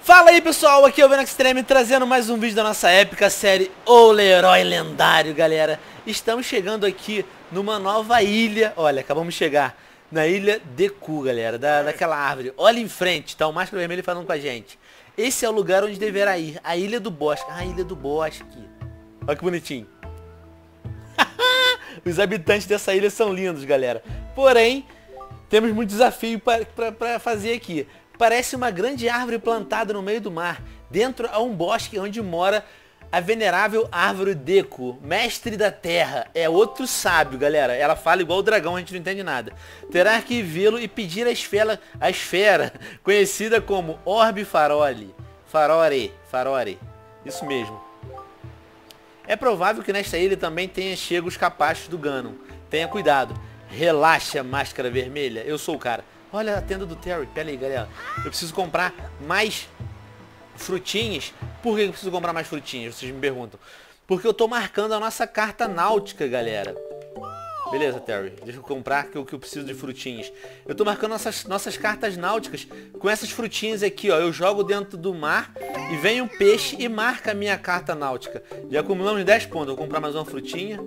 Fala aí pessoal, aqui é o Venom Extreme trazendo mais um vídeo da nossa épica série O Herói Lendário, galera. Estamos chegando aqui numa nova ilha, olha, acabamos de chegar na ilha Deku, galera, daquela árvore. Olha em frente, tá o Máscara Vermelho falando com a gente. Esse é o lugar onde deverá ir, a Ilha do Bosque, a Ilha do Bosque. Olha que bonitinho. Os habitantes dessa ilha são lindos, galera. Porém, temos muito desafio para fazer aqui. Parece uma grande árvore plantada no meio do mar. Dentro há um bosque onde mora a venerável árvore Deku, mestre da terra. É outro sábio, galera. Ela fala igual o dragão, a gente não entende nada. Terá que vê-lo e pedir a esfera, conhecida como Orbe Farore. Isso mesmo. É provável que nesta ilha também tenha chego os capachos do Ganon. Tenha cuidado. Relaxa, Máscara Vermelha. Eu sou o cara. Olha a tenda do Terry. Pera aí, galera. Eu preciso comprar mais frutinhas. Por que eu preciso comprar mais frutinhas? Vocês me perguntam. Porque eu tô marcando a nossa carta náutica, galera. Beleza, Terry. Deixa eu comprar que eu preciso de frutinhas. Eu tô marcando nossas cartas náuticas com essas frutinhas aqui, ó. Eu jogo dentro do mar e vem um peixe e marca a minha carta náutica. Já acumulamos 10 pontos. Vou comprar mais uma frutinha.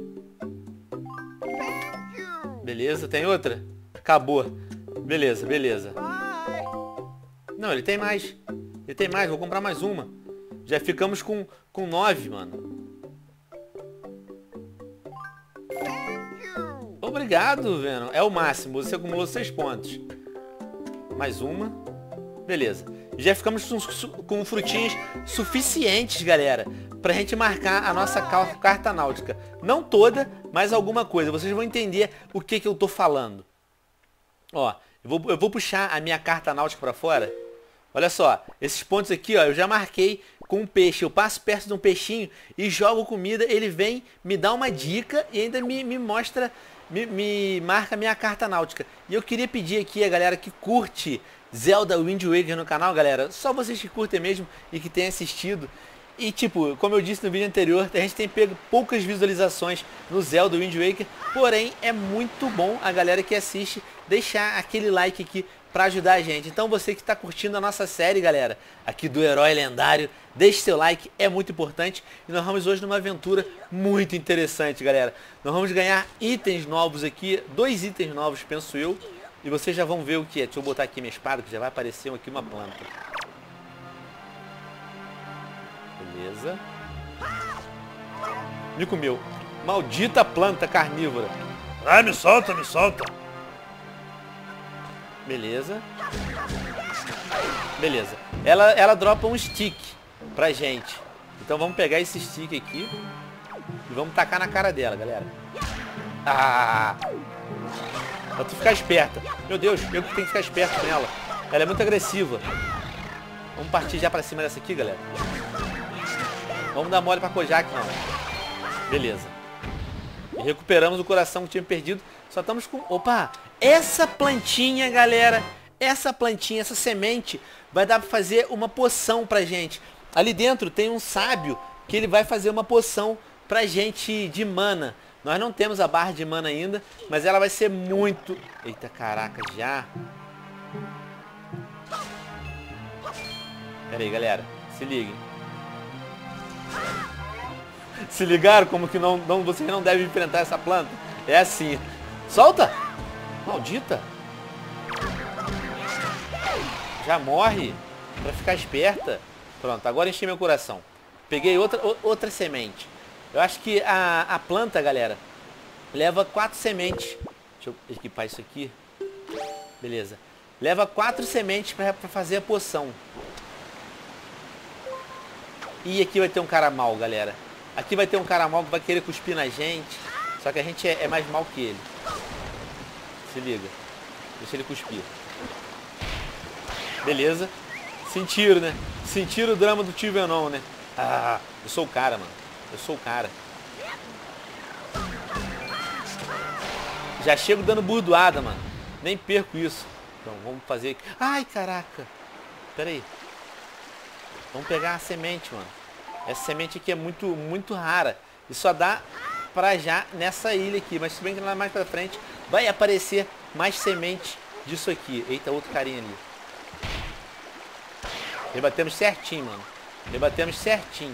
Beleza, tem outra? Acabou. Beleza, beleza. Não, ele tem mais. Ele tem mais, vou comprar mais uma. Já ficamos com 9, mano. Obrigado, Venom. É o máximo, você acumulou 6 pontos. Mais uma. Beleza. Já ficamos com frutinhas suficientes, galera, pra gente marcar a nossa carta náutica. Não toda, mas alguma coisa. Vocês vão entender o que eu tô falando. Ó, eu vou puxar a minha carta náutica pra fora. Olha só, esses pontos aqui, ó, eu já marquei com um peixe. Eu passo perto de um peixinho e jogo comida. Ele vem, me dá uma dica e ainda me mostra, me marca a minha carta náutica. E eu queria pedir aqui a galera que curte Zelda Wind Waker no canal, galera. Só vocês que curtem mesmo e que têm assistido. E tipo, como eu disse no vídeo anterior, a gente tem pego poucas visualizações no Zelda Wind Waker. Porém, é muito bom a galera que assiste deixar aquele like aqui pra ajudar a gente. Então você que está curtindo a nossa série, galera, aqui do Herói Lendário, deixe seu like, é muito importante. E nós vamos hoje numa aventura muito interessante, galera. Nós vamos ganhar itens novos aqui, 2 itens novos, penso eu. E vocês já vão ver o que é. Deixa eu botar aqui minha espada, que já vai aparecer aqui uma planta. Beleza. Me comeu. Maldita planta carnívora. Ai, me solta, me solta. Beleza. Beleza. Ela dropa um stick pra gente. Então vamos pegar esse stick aqui e vamos tacar na cara dela, galera. Ah! Pra tu ficar esperta. Meu Deus, eu que tenho que ficar esperto nela. Ela é muito agressiva. Vamos partir já pra cima dessa aqui, galera. Vamos dar mole pra Kojak, não. Beleza. E recuperamos o coração que tinha perdido. Só estamos com... Opa! Essa plantinha, galera, essa plantinha, essa semente, vai dar pra fazer uma poção pra gente. Ali dentro tem um sábio que ele vai fazer uma poção pra gente de mana. Nós não temos a barra de mana ainda, mas ela vai ser muito... Eita, caraca, já. Pera aí, galera, se liguem. Se ligaram como que vocês não devem enfrentar essa planta? É assim. Solta! Maldita! Já morre pra ficar esperta. Pronto, agora enchi meu coração. Peguei outra semente. Eu acho que a planta, galera, leva 4 sementes. Deixa eu equipar isso aqui. Beleza. Leva 4 sementes pra fazer a poção. E aqui vai ter um cara mal, galera. Aqui vai ter um cara mal que vai querer cuspir na gente. Só que a gente é mais mal que ele. Se liga. Deixa ele cuspir. Beleza. Sentiram, né? Sentiram o drama do tio Venom, né? Ah, eu sou o cara, mano. Eu sou o cara. Já chego dando burdoada, mano. Nem perco isso. Então, vamos fazer... Ai, caraca. Pera aí. Vamos pegar a semente, mano. Essa semente aqui é muito rara. E só dá pra já nessa ilha aqui. Mas se bem que lá mais pra frente vai aparecer mais semente disso aqui. Eita, outro carinha ali. Debatemos certinho, mano. Debatemos certinho.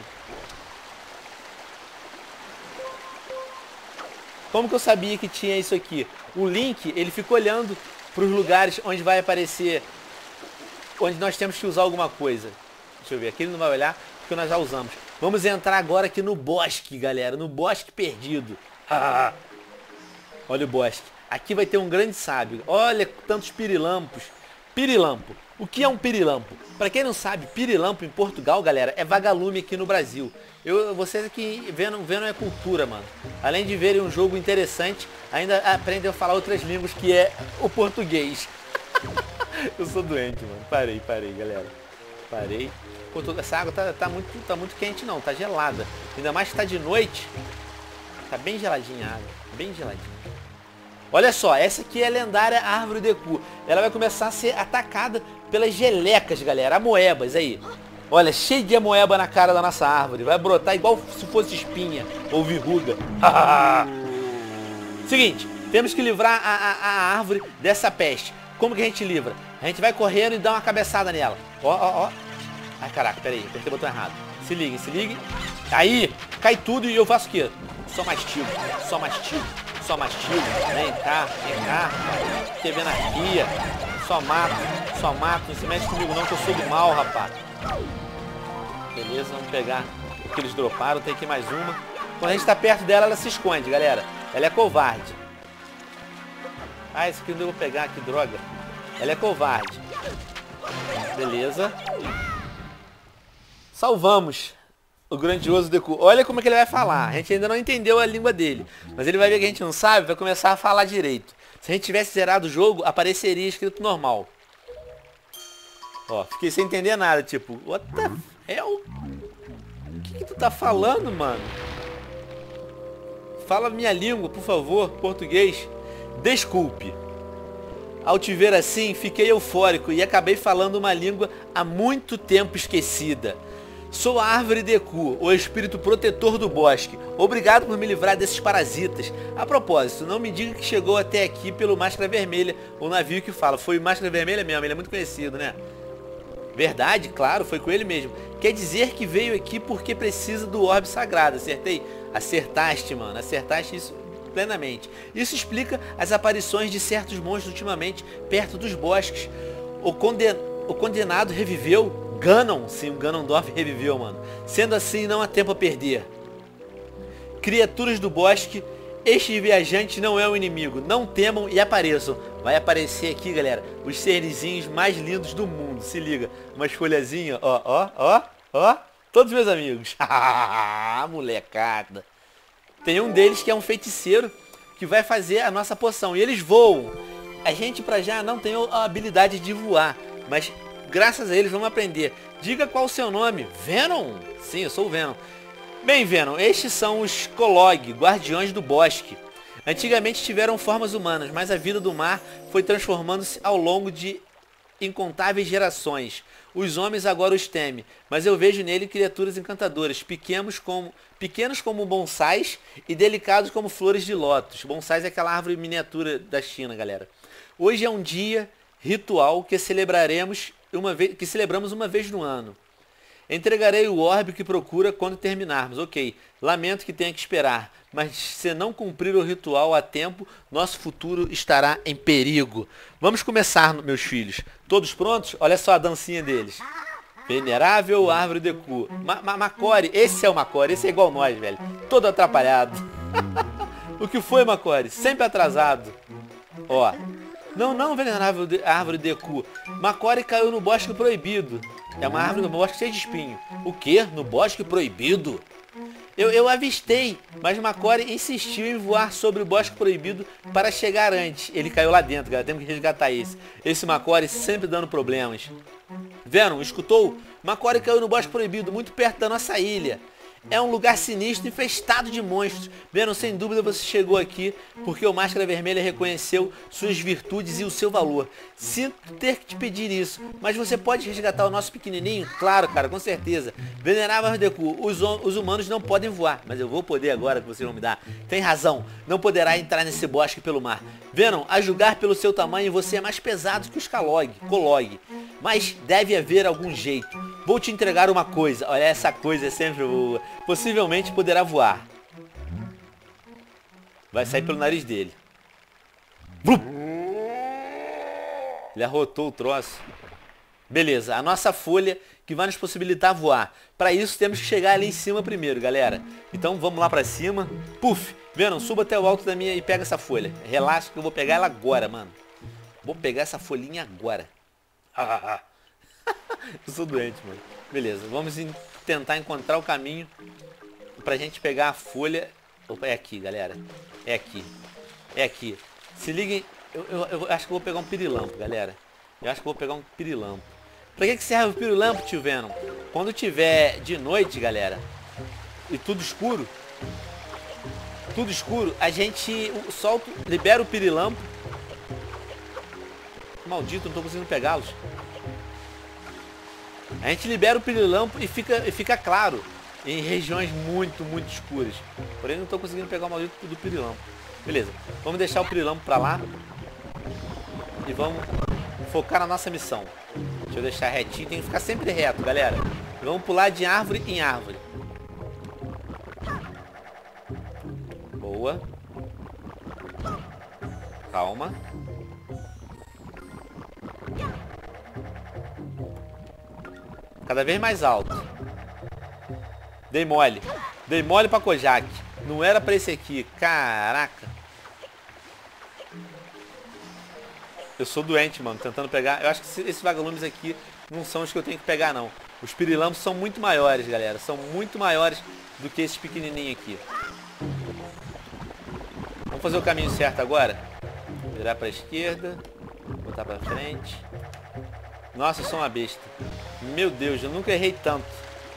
Como que eu sabia que tinha isso aqui? O Link, ele fica olhando para os lugares onde vai aparecer, onde nós temos que usar alguma coisa. Deixa eu ver, aqui ele não vai olhar, porque nós já usamos. Vamos entrar agora aqui no bosque, galera, no bosque perdido. Olha o bosque. Aqui vai ter um grande sábio. Olha tantos pirilampos. Pirilampo. O que é um pirilampo? Para quem não sabe, pirilampo em Portugal, galera, é vagalume aqui no Brasil. Vocês aqui vendo é cultura, mano. Além de verem um jogo interessante, ainda aprendem a falar outras línguas, que é o português. Eu sou doente, mano. Parei, galera. Parei. Pô, essa água tá muito quente não, tá gelada. Ainda mais que tá de noite. Tá bem geladinha a água, bem geladinha. Olha só, essa aqui é a lendária árvore Deku. Ela vai começar a ser atacada pelas gelecas, galera, amoebas aí. Olha, cheio de amoeba na cara da nossa árvore. Vai brotar igual se fosse espinha ou verruga. Seguinte, temos que livrar a árvore dessa peste. Como que a gente livra? A gente vai correndo e dá uma cabeçada nela. Ó. Ai, caraca, peraí, apertei o botão errado. Se liguem. Aí, cai tudo e eu faço o quê? Só mastigo. Vem cá. TV na pia. Só mato. Não se mexe comigo não, que eu sou do mal, rapaz. Beleza, vamos pegar o que eles droparam. Tem aqui mais uma. Quando a gente tá perto dela, ela se esconde, galera. Ela é covarde. Ah, esse aqui não eu vou pegar, que droga. Ela é covarde. Beleza. Salvamos o grandioso Deku. Olha como é que ele vai falar. A gente ainda não entendeu a língua dele. Mas ele vai ver que a gente não sabe, vai começar a falar direito. Se a gente tivesse zerado o jogo, apareceria escrito normal. Ó, fiquei sem entender nada, tipo, what the hell? O que tu tá falando, mano? Fala minha língua, por favor, português. Desculpe. Ao te ver assim, fiquei eufórico e acabei falando uma língua há muito tempo esquecida. Sou a árvore Deku, o espírito protetor do bosque. Obrigado por me livrar desses parasitas. A propósito, não me diga que chegou até aqui pelo Máscara Vermelha, o navio que fala. Foi o Máscara Vermelha mesmo, ele é muito conhecido, né? Verdade, claro, foi com ele mesmo. Quer dizer que veio aqui porque precisa do orbe sagrado, acertei? Acertaste, mano, acertaste isso plenamente. Isso explica as aparições de certos monstros ultimamente perto dos bosques. O condenado reviveu. Ganon, sim, o Ganondorf reviveu, mano. Sendo assim, não há tempo a perder. Criaturas do bosque, este viajante não é um inimigo. Não temam e apareçam. Vai aparecer aqui, galera, os serzinhos mais lindos do mundo. Se liga, umas folhazinhas, ó. Todos meus amigos. Molecada. Tem um deles que é um feiticeiro que vai fazer a nossa poção. E eles voam. A gente pra já não tem a habilidade de voar, mas graças a eles vamos aprender. Diga qual o seu nome. Venom? Sim, eu sou o Venom. Bem, Venom, estes são os Kolog, guardiões do bosque. Antigamente tiveram formas humanas, mas a vida do mar foi transformando-se ao longo de incontáveis gerações. Os homens agora os temem, mas eu vejo nele criaturas encantadoras, pequenos como bonsais e delicados como flores de lótus. Bonsais é aquela árvore miniatura da China, galera. Hoje é um dia ritual que celebramos uma vez no ano. Entregarei o orbe que procura quando terminarmos. Ok, lamento que tenha que esperar, mas se não cumprir o ritual a tempo, nosso futuro estará em perigo. Vamos começar, meus filhos. Todos prontos? Olha só a dancinha deles. Venerável árvore Deku. Macore, esse é o Macore, esse é igual nós, velho. Todo atrapalhado. O que foi, Macore? Sempre atrasado. Ó. Não, venerável árvore Deku. Macore caiu no bosque proibido. É uma árvore no bosque cheia de espinho. O quê? No bosque proibido? Eu avistei, mas Macore insistiu em voar sobre o bosque proibido para chegar antes. Ele caiu lá dentro, galera. Temos que resgatar esse. Esse Macore sempre dando problemas. Venom, escutou? Macore caiu no bosque proibido, muito perto da nossa ilha. É um lugar sinistro, infestado de monstros. Venom, sem dúvida você chegou aqui porque o Máscara Vermelha reconheceu suas virtudes e o seu valor. Sinto ter que te pedir isso, mas você pode resgatar o nosso pequenininho? Claro, cara, com certeza. Venerável Deku, os humanos não podem voar, mas eu vou poder agora que vocês vão me dar. Tem razão, não poderá entrar nesse bosque pelo mar. Venom, a julgar pelo seu tamanho, você é mais pesado que os Kolog. Mas deve haver algum jeito. Vou te entregar uma coisa. Olha, essa coisa é sempre boa. Possivelmente poderá voar. Vai sair pelo nariz dele. Blup! Ele arrotou o troço. Beleza, a nossa folha que vai nos possibilitar voar. Para isso temos que chegar ali em cima primeiro, galera. Então vamos lá para cima. Puf! Venom, suba até o alto da minha e pega essa folha. Relaxa que eu vou pegar ela agora, mano. Vou pegar essa folhinha agora. Eu sou doente, mano. Beleza, vamos tentar encontrar o caminho pra gente pegar a folha. Opa, é aqui, galera. É aqui. É aqui. Se liguem. Eu acho que eu vou pegar um pirilampo, galera. Eu acho que eu vou pegar um pirilampo. Pra que serve o pirilampo, tio Venom? Quando tiver de noite, galera, e tudo escuro, a gente solta, libera o pirilampo. Maldito, não tô conseguindo pegá-los. A gente libera o pirilampo e fica claro em regiões muito escuras. Porém, não tô conseguindo pegar o maldito do pirilampo. Beleza, vamos deixar o pirilampo pra lá e vamos focar na nossa missão. Deixa eu deixar retinho, tem que ficar sempre reto, galera. E vamos pular de árvore em árvore. Boa. Calma. Cada vez mais alto. Dei mole. Dei mole pra Kojak. Não era pra esse aqui. Caraca. Eu sou doente, mano. Tentando pegar. Eu acho que esses vagalumes aqui não são os que eu tenho que pegar, não. Os pirilampos são muito maiores, galera. São muito maiores do que esses pequenininhos aqui. Vamos fazer o caminho certo agora. Virar pra esquerda. Botar pra frente. Nossa, eu sou uma besta. Meu Deus, eu nunca errei tanto.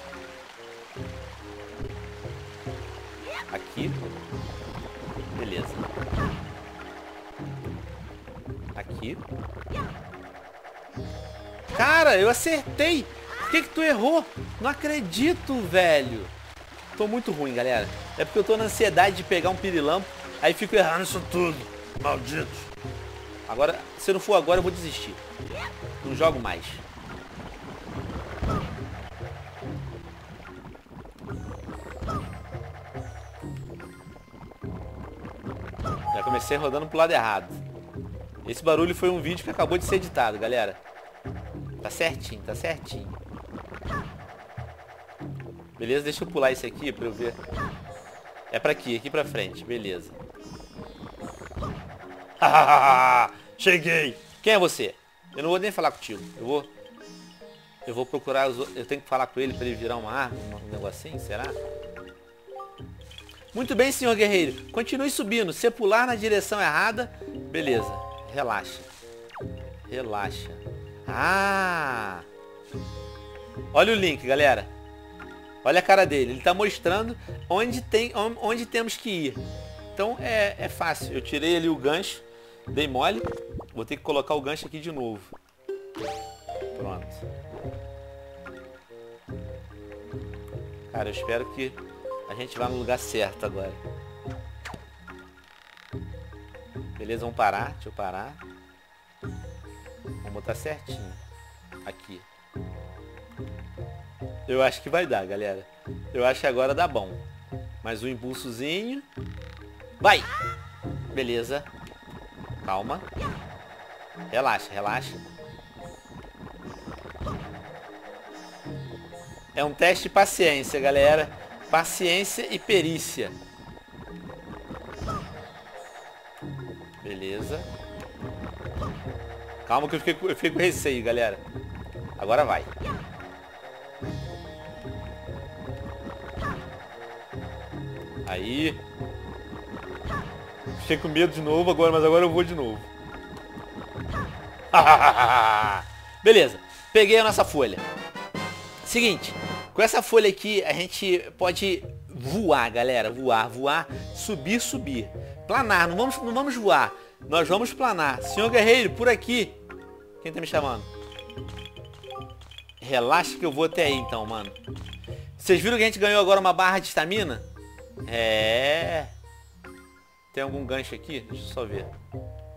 Aqui. Beleza. Aqui. Cara, eu acertei. Por que tu errou? Não acredito, velho. Tô muito ruim, galera. É porque eu tô na ansiedade de pegar um pirilampo. Aí fico errando isso tudo. Maldito. Agora, se não for agora, eu vou desistir. Não jogo mais. Já comecei rodando pro lado errado. Esse barulho foi um vídeo que acabou de ser editado, galera. Tá certinho, tá certinho. Beleza, deixa eu pular esse aqui pra eu ver. É pra aqui pra frente, beleza. Cheguei. Quem é você? Eu não vou nem falar contigo. Eu vou procurar os outros. Eu tenho que falar com ele pra ele virar uma árvore, um negocinho, será? Muito bem, senhor guerreiro. Continue subindo. Se pular na direção errada, beleza. Relaxa. Relaxa. Ah! Olha o link, galera. Olha a cara dele. Ele tá mostrando onde temos que ir. Então é fácil. Eu tirei ali o gancho. Dei mole. Vou ter que colocar o gancho aqui de novo. Pronto. Cara, eu espero que a gente vá no lugar certo agora. Beleza, vamos parar. Deixa eu parar. Vamos botar certinho. Aqui. Eu acho que vai dar, galera. Eu acho que agora dá bom. Mais um impulsozinho. Vai! Beleza. Calma. Relaxa, relaxa. É um teste de paciência, galera. Paciência e perícia. Beleza. Calma que eu fiquei com receio, galera. Agora vai. Aí. Fiquei com medo de novo agora, mas agora eu vou de novo. Beleza. Peguei a nossa folha. Seguinte. Com essa folha aqui, a gente pode voar, galera. Voar, subir. Planar. Não vamos voar. Nós vamos planar. Senhor guerreiro, por aqui. Quem tá me chamando? Relaxa que eu vou até aí, então, mano. Vocês viram que a gente ganhou agora uma barra de estamina? É. Tem algum gancho aqui? Deixa eu só ver.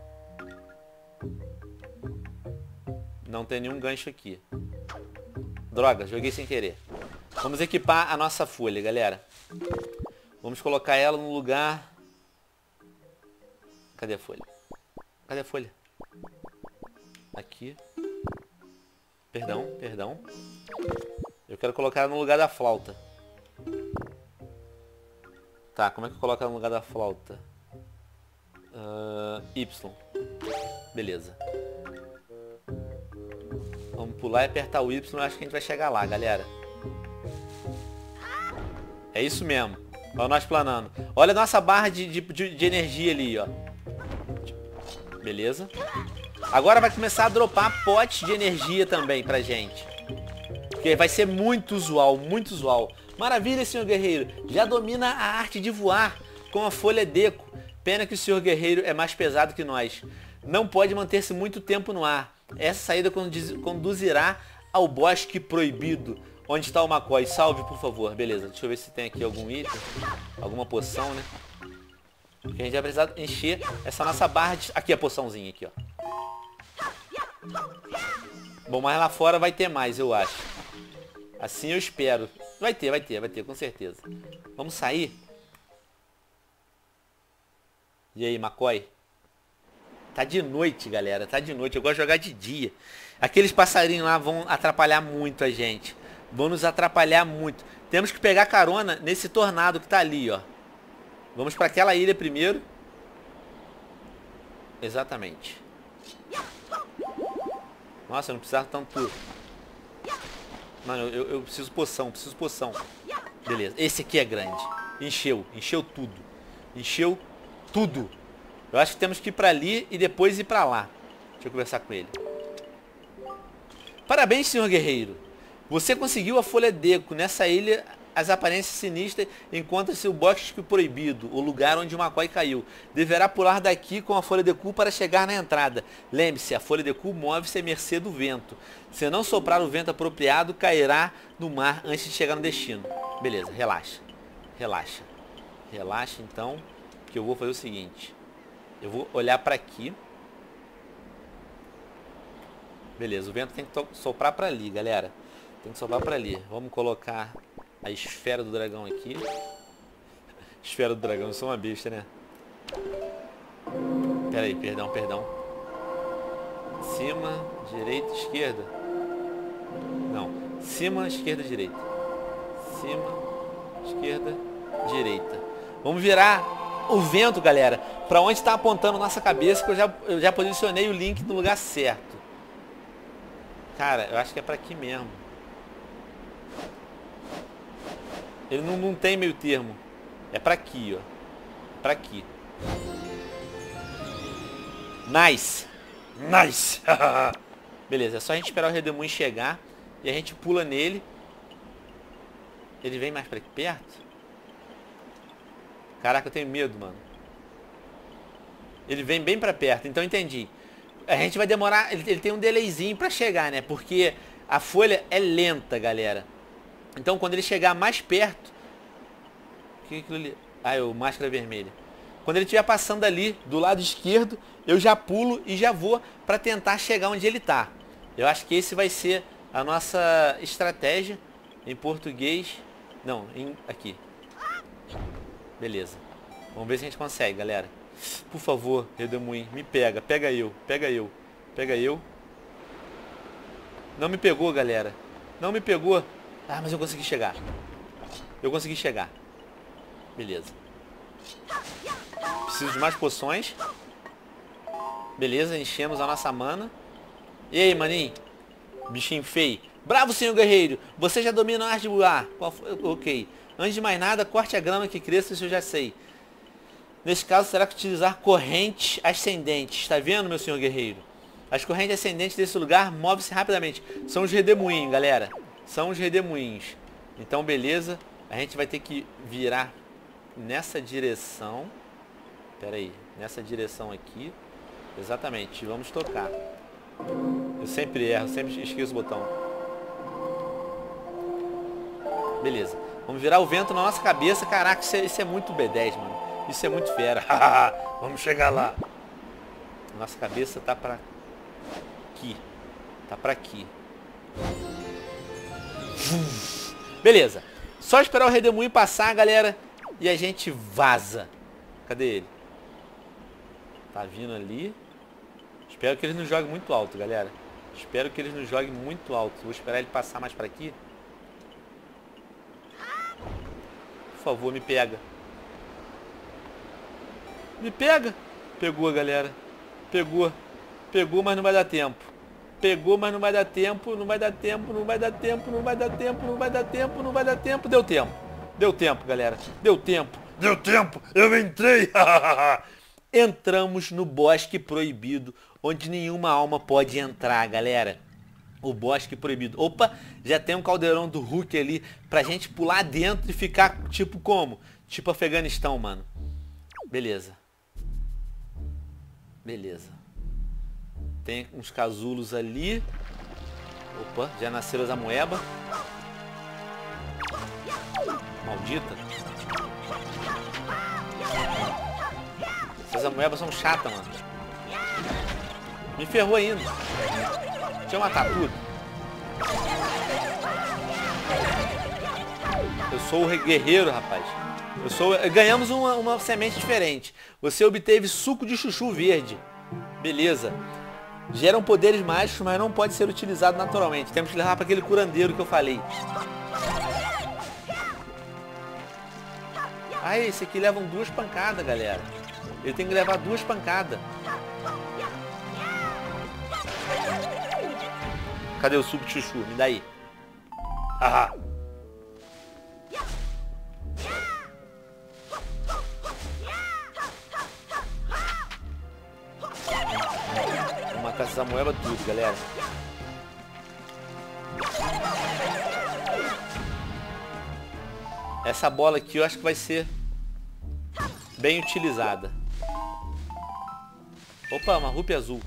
Não tem nenhum gancho aqui. Droga, joguei sem querer. Vamos equipar a nossa folha, galera. Vamos colocar ela no lugar... Cadê a folha? Cadê a folha? Aqui. Perdão, perdão. Eu quero colocar ela no lugar da flauta. Tá, como é que eu coloco ela no lugar da flauta? Y. Beleza. Vamos pular e apertar o Y. Acho que a gente vai chegar lá, galera. É isso mesmo. Olha nós planando. Olha a nossa barra de energia ali, ó. Beleza. Agora vai começar a dropar potes de energia também pra gente. Porque vai ser muito usual, muito usual. Maravilha, senhor guerreiro. Já domina a arte de voar com a folha Deco. Pena que o senhor guerreiro é mais pesado que nós. Não pode manter-se muito tempo no ar. Essa saída conduzirá ao bosque proibido. Onde está o McCoy? Salve, por favor. Beleza, deixa eu ver se tem aqui algum item. Alguma poção, né? Porque a gente vai precisar encher essa nossa barra de... Aqui a poçãozinha, aqui, ó. Bom, mas lá fora vai ter mais, eu acho. Assim eu espero. Vai ter, com certeza. Vamos sair? E aí, McCoy? Tá de noite, galera. Tá de noite. Eu gosto de jogar de dia. Aqueles passarinhos lá vão atrapalhar muito a gente. Vão nos atrapalhar muito. Temos que pegar carona nesse tornado que tá ali, ó. Vamos para aquela ilha primeiro. Exatamente. Nossa, eu não precisava tanto... Mano, eu preciso poção, Beleza, esse aqui é grande. Encheu tudo. Encheu tudo. Eu acho que temos que ir pra ali e depois ir pra lá. Deixa eu conversar com ele. Parabéns, senhor guerreiro. Você conseguiu a folha Deco. Nessa ilha, as aparências sinistras encontram-se o bosque proibido, o lugar onde o McCoy caiu. Deverá pular daqui com a folha Deco para chegar na entrada. Lembre-se, a folha Deco move-se à mercê do vento. Se não soprar o vento apropriado, cairá no mar antes de chegar no destino. Beleza, relaxa. Relaxa. Relaxa, então, que eu vou fazer o seguinte. Eu vou olhar para aqui. Beleza, o vento tem que soprar para ali, galera. Tem que soprar para ali. Vamos colocar a esfera do dragão aqui. Esfera do dragão, eu sou uma besta, né? Pera aí, perdão. Cima, direita, esquerda. Não, cima, esquerda, direita. Cima, esquerda, direita. Vamos virar o vento, galera, para onde está apontando nossa cabeça, que eu já posicionei o link no lugar certo. Cara, eu acho que é para aqui mesmo. Ele não tem meio termo. É pra aqui, ó. Pra aqui. Nice. Nice. Beleza, é só a gente esperar o Redemoinho chegar. E a gente pula nele. Ele vem mais pra aqui perto? Caraca, eu tenho medo, mano. Ele vem bem pra perto, então entendi. A gente vai demorar... Ele tem um delayzinho pra chegar, né? Porque a folha é lenta, galera. Então quando ele chegar mais perto... O que é aquilo ali? Ah, é o máscara vermelha. Quando ele estiver passando ali do lado esquerdo, eu já pulo e já vou para tentar chegar onde ele tá. Eu acho que esse vai ser a nossa estratégia em português. Não, aqui. Beleza. Vamos ver se a gente consegue, galera. Por favor, Redemoinho, me pega. Pega eu. Não me pegou, galera. Não me pegou. Ah, mas eu consegui chegar. Beleza. Preciso de mais poções. Beleza, enchemos a nossa mana. E aí, maninho? Bichinho feio. Bravo, senhor guerreiro. Você já domina a arte de voar. Ok. Antes de mais nada, corte a grama que cresça, isso eu já sei. Nesse caso, será que utilizar correntes ascendentes. Tá vendo, meu senhor guerreiro? As correntes ascendentes desse lugar movem-se rapidamente. São os redemoinhos, galera. São os redemoinhos. Então, beleza. A gente vai ter que virar nessa direção. Pera aí. Nessa direção aqui. Exatamente. Vamos tocar. Eu sempre erro. Sempre esqueço o botão. Beleza. Vamos virar o vento na nossa cabeça. Caraca, isso é muito B10, mano. Isso é muito fera. Vamos chegar lá. Nossa cabeça tá pra aqui. Tá pra aqui. Beleza. Só esperar o redemoinho passar, galera. E a gente vaza. Cadê ele? Tá vindo ali. Espero que eles não joguem muito alto, galera. Espero que eles não joguem muito alto. Vou esperar ele passar mais pra aqui. Por favor, me pega. Me pega. Pegou, galera. Pegou. Pegou, mas não vai dar tempo. Pegou, mas não vai dar tempo. Não vai dar tempo, não vai dar tempo, não vai dar tempo, não vai dar tempo, não vai dar tempo. Deu tempo. Deu tempo, galera. Deu tempo. Deu tempo, eu entrei. Entramos no bosque proibido, onde nenhuma alma pode entrar, galera. O bosque proibido. Opa, já tem um caldeirão do Hulk ali pra gente pular dentro e ficar tipo como? Tipo Afeganistão, mano. Beleza. Beleza. Tem uns casulos ali. Opa, já nasceram as amoeba. Maldita. Essas amoebas são chatas, mano. Me ferrou ainda. Deixa eu matar tudo. Eu sou o guerreiro, rapaz. Ganhamos uma semente diferente. Você obteve suco de chuchu verde. Beleza. Geram poderes mágicos, mas não pode ser utilizado naturalmente. Temos que levar para aquele curandeiro que eu falei. Ah, esse aqui levam 2 pancadas, galera. Ele tem que levar 2 pancadas. Cadê o suco de chuchu? Me dá aí. Haha. Vou matar essa moeba tudo, galera. Essa bola aqui eu acho que vai ser bem utilizada. Opa, uma rupia azul.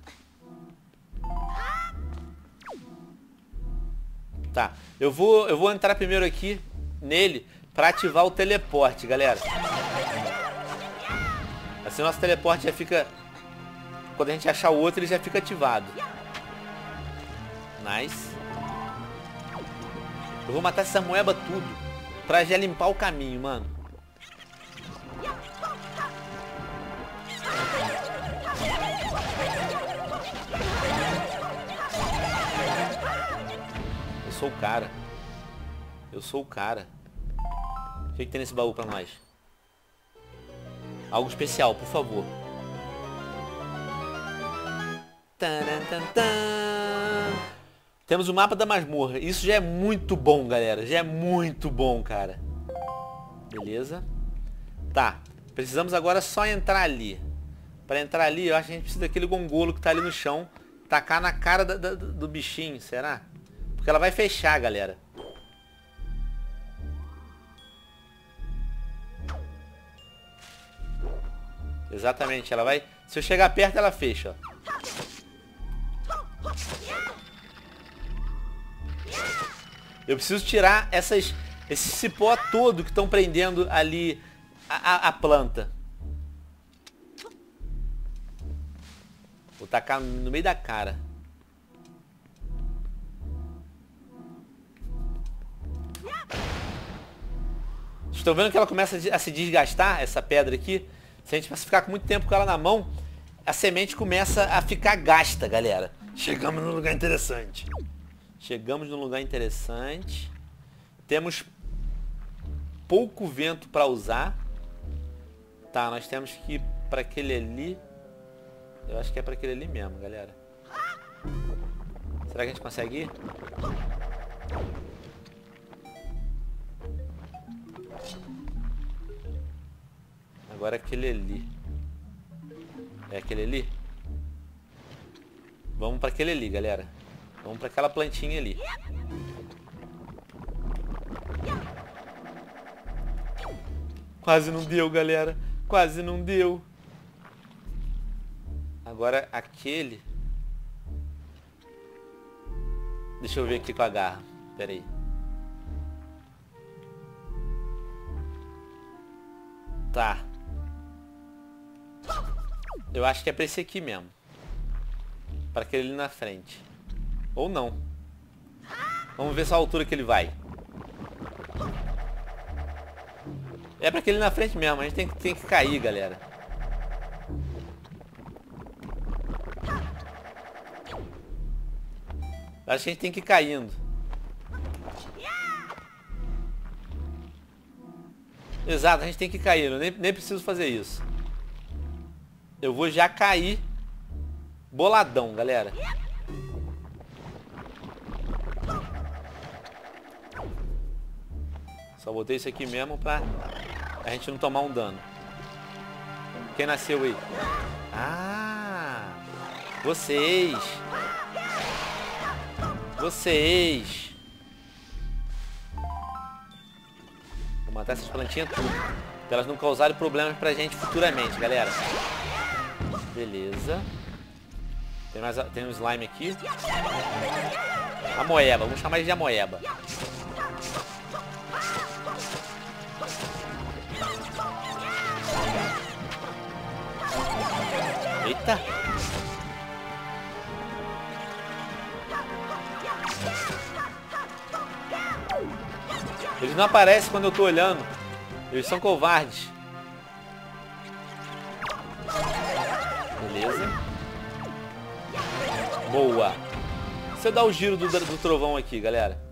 Tá, eu vou entrar primeiro aqui nele para ativar o teleporte, galera. Assim o nosso teleporte já fica... Quando a gente achar o outro, ele já fica ativado. Nice. Eu vou matar essa moeba tudo pra já limpar o caminho, mano. Eu sou o cara. Eu sou o cara. O que tem nesse baú pra nós? Algo especial, por favor. Temos o mapa da masmorra. Isso já é muito bom, galera. Já é muito bom, cara. Beleza. Tá. Precisamos agora só entrar ali. Para entrar ali, eu acho que a gente precisa daquele gongolo que tá ali no chão. Tacar na cara do bichinho, será? Porque ela vai fechar, galera. Exatamente, ela vai... Se eu chegar perto, ela fecha, ó. Eu preciso tirar esse cipó todo que estão prendendo ali a planta. Vou tacar no meio da cara. Estão vendo que ela começa a se desgastar, essa pedra aqui? Se a gente ficar com muito tempo com ela na mão, a semente começa a ficar gasta, galera. Chegamos num lugar interessante. Chegamos num lugar interessante. Temos pouco vento para usar. Tá, nós temos que ir para aquele ali. Eu acho que é para aquele ali mesmo, galera. Será que a gente consegue ir? Agora é aquele ali. É aquele ali? Vamos para aquele ali, galera. Vamos para aquela plantinha ali. Quase não deu, galera. Quase não deu. Agora aquele... Deixa eu ver aqui com a garra. Pera aí. Tá. Eu acho que é pra esse aqui mesmo. Para aquele ali na frente. Ou não. Vamos ver só a altura que ele vai. É pra aquele na frente mesmo. A gente tem que cair, galera. Acho que a gente tem que ir caindo. Exato, a gente tem que cair. Eu nem preciso fazer isso. Eu vou já cair boladão, galera. Só botei isso aqui mesmo pra a gente não tomar um dano. Quem nasceu aí? Ah! Vocês! Vocês! Vou matar essas plantinhas tudo. Pra elas não causarem problemas pra gente futuramente, galera. Beleza. Tem um slime aqui. Amoeba, vamos chamar ele de amoeba. Eita! Eles não aparecem quando eu tô olhando. Eles são covardes. Beleza. Boa. Se eu dar o giro do trovão aqui, galera.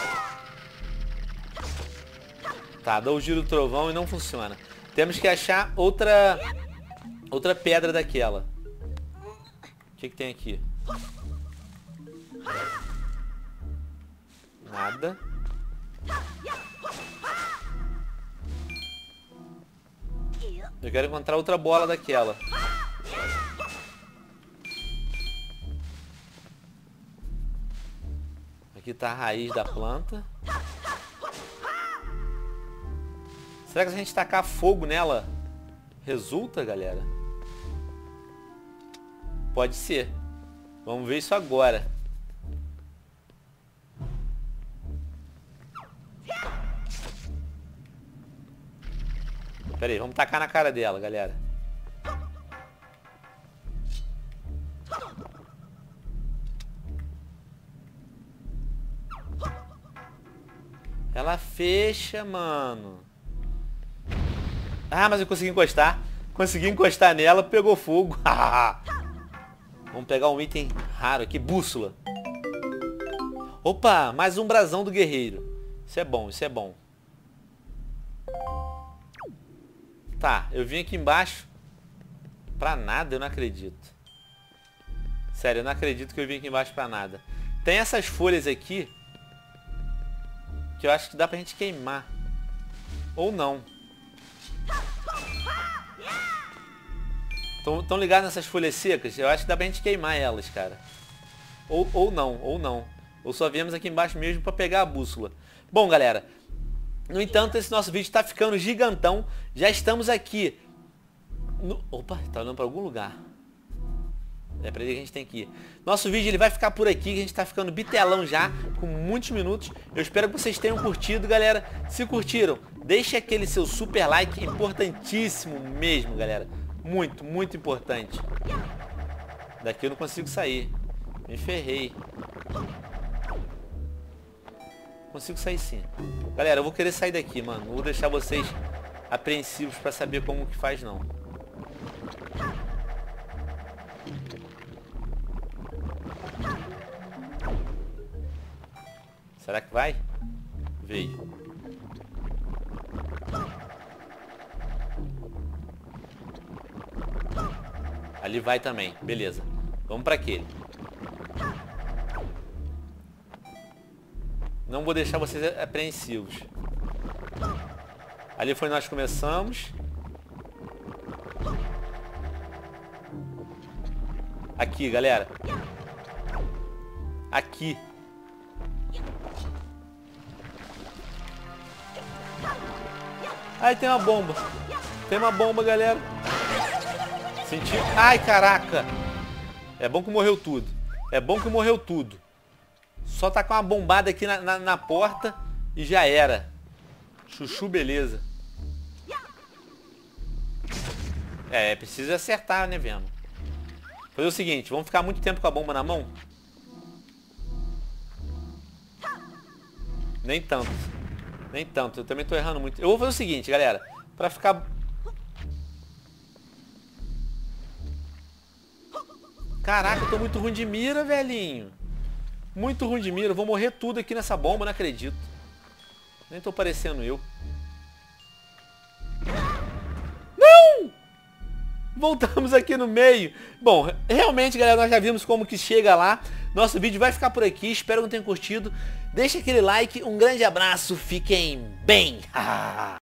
Tá, dá o giro do trovão e não funciona. Temos que achar outra pedra daquela. O que tem aqui? Nada. Eu quero encontrar outra bola daquela. Aqui tá a raiz da planta. Será que se a gente tacar fogo nela, resulta, galera? Pode ser. Vamos ver isso agora. Pera aí, vamos tacar na cara dela, galera. Ela fecha, mano. Ah, mas eu consegui encostar. Consegui encostar nela, pegou fogo. Vamos pegar um item raro aqui, bússola. Opa, mais um brasão do guerreiro. Isso é bom, isso é bom. Tá, eu vim aqui embaixo pra nada, eu não acredito. Sério, eu não acredito que eu vim aqui embaixo pra nada. Tem essas folhas aqui que eu acho que dá pra gente queimar. Ou não. Estão ligados nessas folhas secas? Eu acho que dá pra gente queimar elas, cara. Ou não. Ou só viemos aqui embaixo mesmo pra pegar a bússola. Bom, galera. No entanto, esse nosso vídeo tá ficando gigantão. Já estamos aqui. Opa, tá olhando pra algum lugar. É pra ele que a gente tem que ir. Nosso vídeo ele vai ficar por aqui, que a gente tá ficando bitelão já, com muitos minutos. Eu espero que vocês tenham curtido, galera. Se curtiram, deixe aquele seu super like, importantíssimo mesmo, galera. Muito, muito importante. Daqui eu não consigo sair. Me ferrei. Consigo sair sim. Galera, eu vou querer sair daqui, mano. Não vou deixar vocês apreensivos pra saber como que faz, não. Será que vai? Veio. Ali vai também. Beleza. Vamos pra aquele. Não vou deixar vocês apreensivos. Ali foi nós começamos. Aqui, galera. Aqui. Ai, tem uma bomba. Tem uma bomba, galera. Senti. Ai, caraca. É bom que morreu tudo. É bom que morreu tudo. Só tacar uma bombada aqui na porta e já era. Chuchu, beleza. É, precisa acertar, né, Venom? Fazer o seguinte, vamos ficar muito tempo com a bomba na mão? Nem tanto. Nem tanto. Eu também tô errando muito. Eu vou fazer o seguinte, galera. Pra ficar... Caraca, eu tô muito ruim de mira, velhinho. Muito ruim de mira. Eu vou morrer tudo aqui nessa bomba, não acredito. Nem tô parecendo eu. Não! Voltamos aqui no meio. Bom, realmente, galera, nós já vimos como que chega lá. Nosso vídeo vai ficar por aqui. Espero que tenham curtido. Deixa aquele like. Um grande abraço. Fiquem bem.